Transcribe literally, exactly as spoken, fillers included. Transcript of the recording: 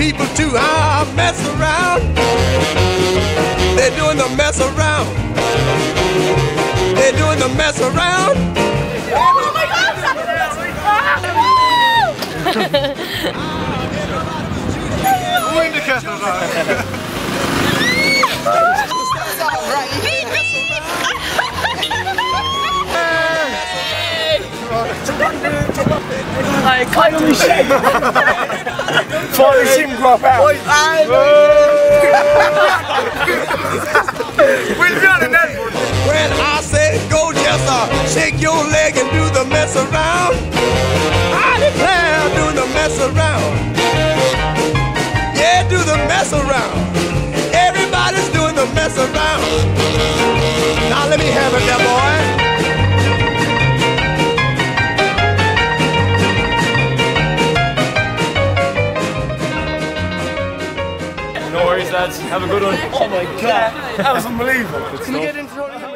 people to ah, mess around. They're doing the mess around. They're doing the mess around. Oh my God! I can't only shake. Finally see him crop out. When I say go, just uh, shake your leg and do the mess around. I declare, do the mess around. Yeah, do the mess around. Everybody's doing the mess around. Now let me have it there, boy. No worries, lads. Have a good one. Oh my God, that was unbelievable. Can we get into